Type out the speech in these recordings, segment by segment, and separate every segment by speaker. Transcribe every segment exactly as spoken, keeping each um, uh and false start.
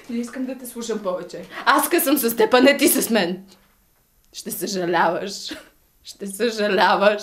Speaker 1: Не искам да те слушам повече. Аз късам с теб, а не ти с мен. Ще съжаляваш. Ще съжаляваш.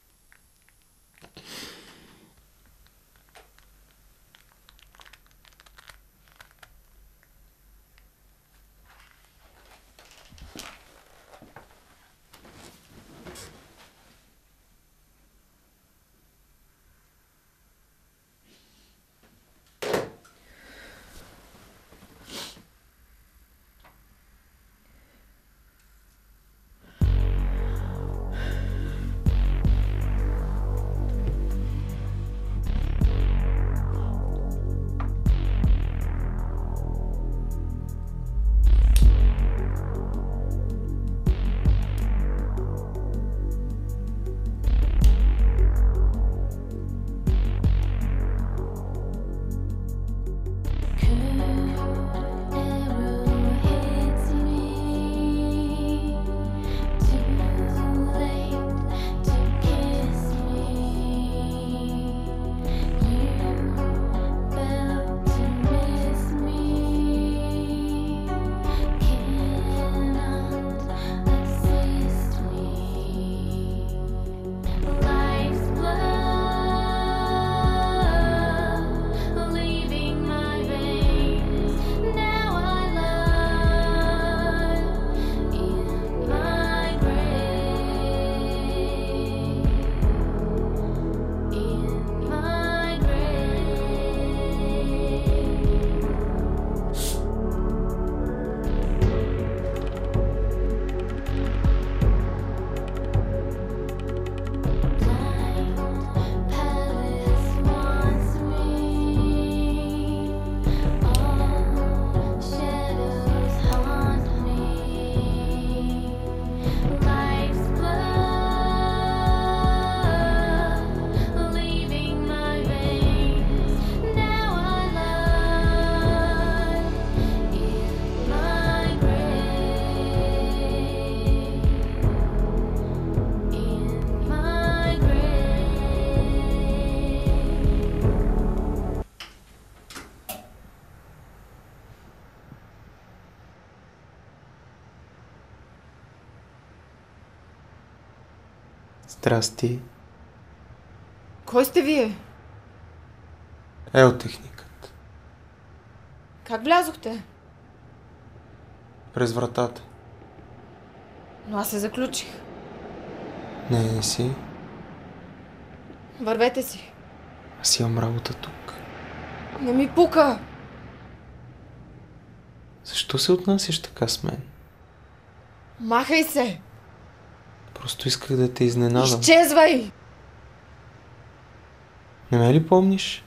Speaker 2: Здрасти.
Speaker 1: Кой сте вие?
Speaker 2: Елтехникът.
Speaker 1: Как влязохте?
Speaker 2: През вратата.
Speaker 1: Но аз се заключих.
Speaker 2: Не, не си.
Speaker 1: Вървете си.
Speaker 2: Аз имам работа тук.
Speaker 1: Не ми пука.
Speaker 2: Защо се отнасяш така с мен?
Speaker 1: Махай се.
Speaker 2: Просто исках да те изненадам.
Speaker 1: Изчезвай!
Speaker 2: Не ме ли помниш?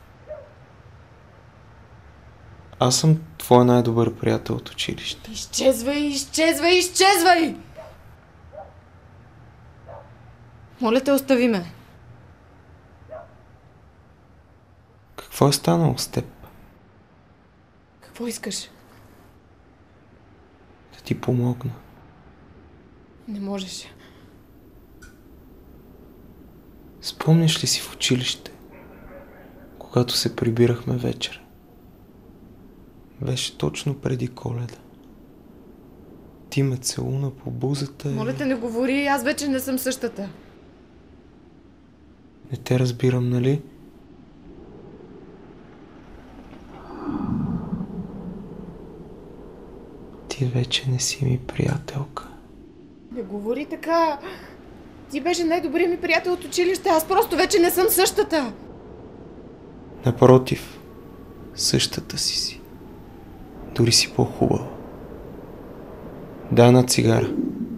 Speaker 2: Аз съм твой най-добър приятел от училище.
Speaker 1: Изчезвай, изчезвай, изчезвай! Моля те, остави ме.
Speaker 2: Какво е станало с теб?
Speaker 1: Какво искаш?
Speaker 2: Да ти помогна.
Speaker 1: Не можеш.
Speaker 2: Спомняш ли си в училище, когато се прибирахме вечер? Беше точно преди Коледа. Ти ме целуна по бузата и...
Speaker 1: Моля те, не говори, аз вече не съм същата.
Speaker 2: Не те разбирам, нали? Ти вече не си ми приятелка.
Speaker 1: Не говори така. Ти беше най-добрият ми приятел от училище, аз просто вече не съм същата.
Speaker 2: Напротив, същата си си. Дори си по-хубава. Дай една цигара.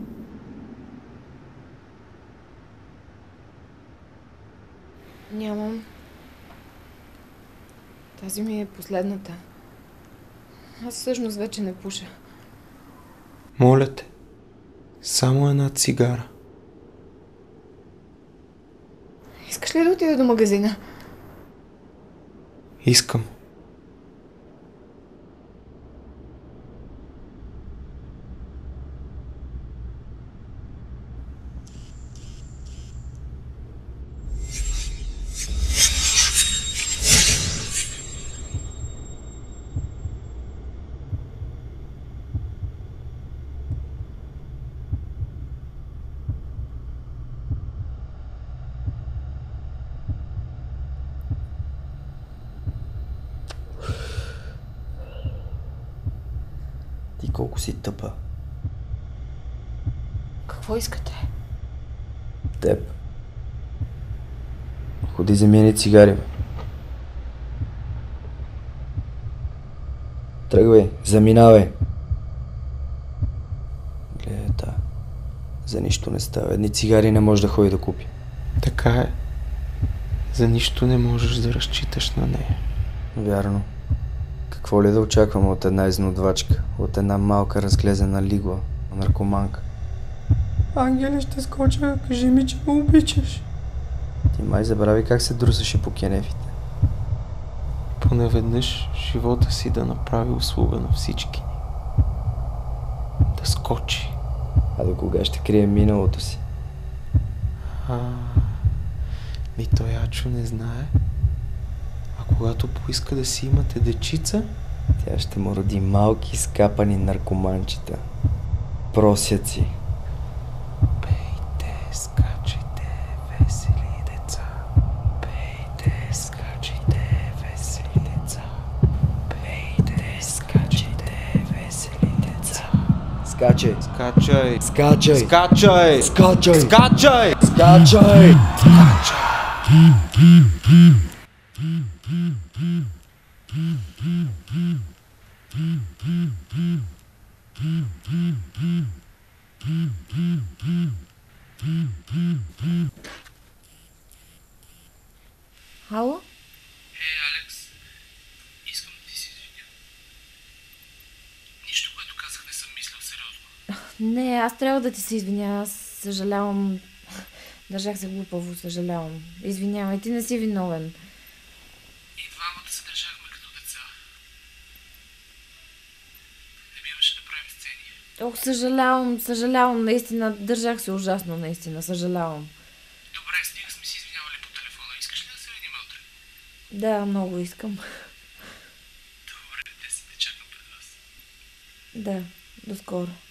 Speaker 1: Нямам. Тази ми е последната. Аз всъщност вече не пуша.
Speaker 2: Моля те, само една цигара.
Speaker 1: Искаш ли да отида до магазина?
Speaker 2: Искам.
Speaker 3: Колко си тъпа.
Speaker 1: Какво искате?
Speaker 3: Теб. Ходи замени цигари. Тръгвай, заминавай. Гледай, та. За нищо не става. Едни цигари не може да ходи да купи.
Speaker 2: Така е. За нищо не можеш да разчиташ на нея.
Speaker 3: Вярно. Какво ли да очаквам от една изнудвачка? От една малка разглезена лигла, наркоманка? Ангеле, ще скоча, кажи ми, че ме обичаш. Ти май забрави как се друсаше по кенефите.
Speaker 2: Поне веднъж живота си да направи услуга на всички. Да скочи.
Speaker 3: А до кога ще крие миналото си?
Speaker 2: А, ми той Ачо не знае. А когато поиска да си имате дечица,
Speaker 3: Тя ще му роди малки скапани наркоманчета. Просяци.
Speaker 2: пейте, скачайте, весели деца. Пейте, скачайте, весели деца. Пейте, скачайте, весели деца.
Speaker 3: Скачай!
Speaker 2: Скачай!
Speaker 3: Скачай!
Speaker 2: Скачай!
Speaker 3: Скачай!
Speaker 2: Скачай!
Speaker 3: Скачай!
Speaker 1: Ало?
Speaker 4: Ей, Алекс, искам да ти се извиня. Нищо, което казах, не съм мислил сериозно.
Speaker 1: Не, аз трябва да ти се извиня. Аз съжалявам. Държах се глупаво, съжалявам. Извинявай, ти не си виновен.
Speaker 4: И двамата се държахме като деца. Не биваше да правим сцени.
Speaker 1: Ох, съжалявам, съжалявам, наистина. Държах се ужасно, наистина, съжалявам.
Speaker 4: Добре, стига сме си извинявали по телефона. Искаш ли да се видим утре?
Speaker 1: Да, много искам.
Speaker 4: Добре, те си те чакам пред вас.
Speaker 1: Да, до скоро.